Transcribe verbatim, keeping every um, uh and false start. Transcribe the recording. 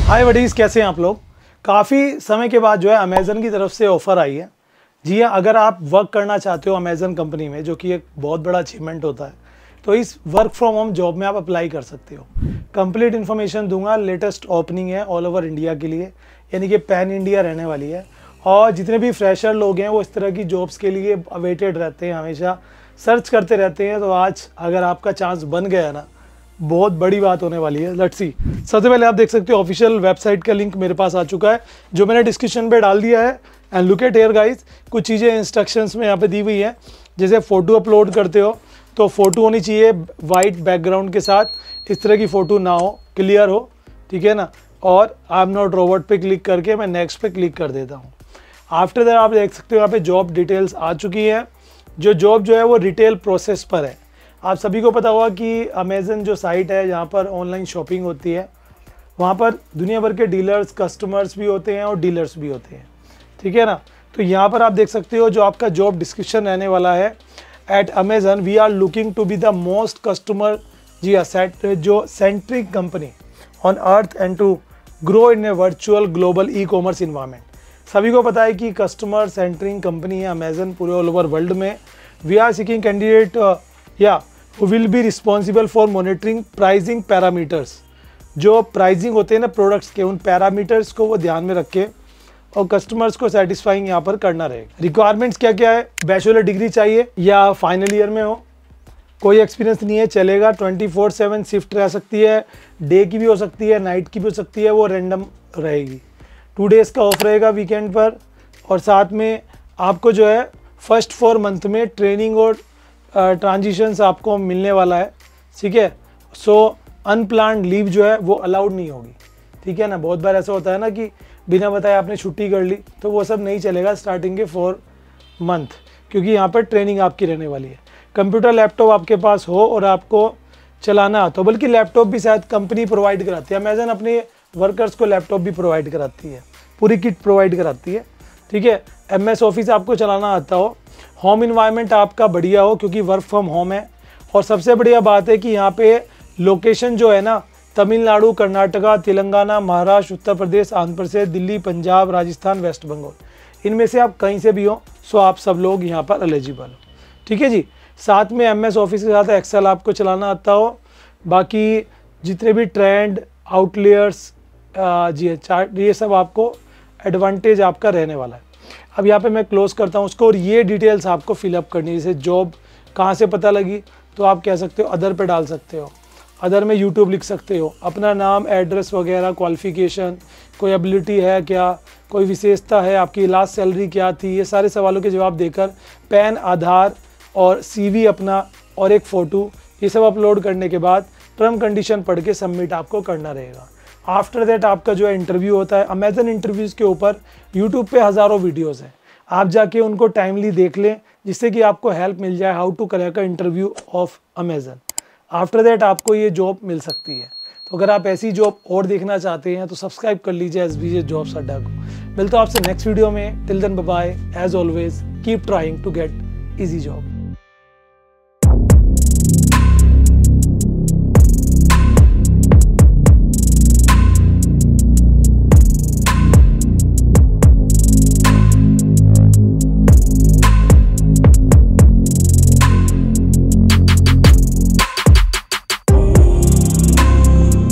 हाय buddies, कैसे हैं आप लोग। काफ़ी समय के बाद जो है अमेज़न की तरफ से ऑफ़र आई है। जी हाँ, अगर आप वर्क करना चाहते हो अमेज़न कंपनी में, जो कि एक बहुत बड़ा अचीवमेंट होता है, तो इस वर्क फ्रॉम होम जॉब में आप अप्लाई कर सकते हो। कंप्लीट इन्फॉर्मेशन दूंगा। लेटेस्ट ओपनिंग है ऑल ओवर इंडिया के लिए, यानी कि पैन इंडिया रहने वाली है। और जितने भी फ्रेशर लोग हैं वो इस तरह की जॉब्स के लिए अवेटेड रहते हैं, हमेशा सर्च करते रहते हैं। तो आज अगर आपका चांस बन गया ना, बहुत बड़ी बात होने वाली है। Let's see. सबसे पहले आप देख सकते हो ऑफिशियल वेबसाइट का लिंक मेरे पास आ चुका है, जो मैंने डिस्क्रिप्शन पे डाल दिया है। And look at here guys, कुछ चीज़ें इंस्ट्रक्शंस में यहाँ पे दी हुई हैं। जैसे फ़ोटो अपलोड करते हो तो फ़ोटो होनी चाहिए वाइट बैकग्राउंड के साथ, इस तरह की फ़ोटो ना हो, क्लियर हो, ठीक है ना। और आई एम नॉट रोबोट पे क्लिक करके मैं नेक्स्ट पे क्लिक कर देता हूँ। आफ्टर दैट आप देख सकते हो यहाँ पे जॉब डिटेल्स आ चुकी है। जो जॉब जो है वो रिटेल प्रोसेस पर है। आप सभी को पता होगा कि अमेज़न जो साइट है जहाँ पर ऑनलाइन शॉपिंग होती है, वहाँ पर दुनिया भर के डीलर्स, कस्टमर्स भी होते हैं और डीलर्स भी होते हैं, ठीक है ना। तो यहाँ पर आप देख सकते हो जो आपका जॉब डिस्क्रिप्शन रहने वाला है। At Amazon we are looking to be the most customer जी हाँ सेट जो centric company on earth and to grow in a virtual global e commerce environment. सभी को पता है कि कस्टमर सेंट्रिक कंपनी है अमेज़न पूरे ऑल ओवर वर्ल्ड में। वी आर सीकिंग कैंडिडेट या who will be responsible for monitoring pricing parameters। जो प्राइसिंग होते हैं ना प्रोडक्ट्स के, उन पैरामीटर्स को वो ध्यान में रखे और कस्टमर्स को सेटिस्फाइंग यहाँ पर करना रहेगा। रिक्वायरमेंट्स क्या क्या है? बैचलर डिग्री चाहिए या फाइनल ईयर में हो, कोई एक्सपीरियंस नहीं है चलेगा। ट्वेंटी फोर सेवन शिफ्ट रह सकती है, डे की भी हो सकती है, नाइट की भी हो सकती है, वो रैंडम रहेगी। टू डेज़ का ऑफ रहेगा वीकेंड पर। और साथ में आपको जो है फर्स्ट फोर मंथ में ट्रेनिंग और ट्रांजिशंस uh, आपको मिलने वाला है, ठीक है। सो अनप्लान्ड लीव जो है वो अलाउड नहीं होगी, ठीक है ना। बहुत बार ऐसा होता है ना कि बिना बताए आपने छुट्टी कर ली, तो वो सब नहीं चलेगा स्टार्टिंग के फोर मंथ, क्योंकि यहाँ पर ट्रेनिंग आपकी रहने वाली है। कंप्यूटर लैपटॉप आपके पास हो और आपको चलाना आता हो, बल्कि लैपटॉप भी शायद कंपनी प्रोवाइड कराती है। अमेज़न अपने वर्कर्स को लैपटॉप भी प्रोवाइड कराती है, पूरी किट प्रोवाइड कराती है, ठीक है। एम एस ऑफिस आपको चलाना आता हो, होम इन्वायरमेंट आपका बढ़िया हो क्योंकि वर्क फ्रॉम होम है। और सबसे बढ़िया बात है कि यहाँ पे लोकेशन जो है ना, तमिलनाडु, कर्नाटका, तेलंगाना, महाराष्ट्र, उत्तर प्रदेश, आंध्र प्रदेश, दिल्ली, पंजाब, राजस्थान, वेस्ट बंगाल, इनमें से आप कहीं से भी हो, सो आप सब लोग यहाँ पर एलिजिबल हो, ठीक है जी। साथ में एम एस ऑफिस के साथ एक्सेल आपको चलाना आता हो। बाकी जितने भी ट्रेंड, आउटलेयर्स, जी चार्ट, ये सब आपको एडवांटेज आपका रहने वाला है। अब यहाँ पे मैं क्लोज करता हूँ उसको, और ये डिटेल्स आपको फिलअप करनी है। जैसे जॉब कहाँ से पता लगी, तो आप कह सकते हो अदर पे डाल सकते हो। अदर में यूट्यूब लिख सकते हो, अपना नाम, एड्रेस वगैरह, क्वालिफिकेशन, कोई एबिलिटी है क्या, कोई विशेषता है, आपकी लास्ट सैलरी क्या थी, ये सारे सवालों के जवाब देकर पैन, आधार और सीवी अपना और एक फ़ोटो, ये सब अपलोड करने के बाद टर्म कंडीशन पढ़ के सबमिट आपको करना रहेगा। आफ्टर दैट आपका जो है इंटरव्यू होता है। अमेज़न इंटरव्यूज़ के ऊपर यूट्यूब पे हज़ारों वीडियोस हैं, आप जाके उनको टाइमली देख लें, जिससे कि आपको हेल्प मिल जाए how to crack a interview of Amazon. After that आपको ये जॉब मिल सकती है। तो अगर आप ऐसी जॉब और देखना चाहते हैं तो सब्सक्राइब कर लीजिए एस बी जे जॉब्स अड्डा को। मिलता हूँ आपसे नेक्स्ट वीडियो में। Till then bye bye. As always keep trying to get easy job.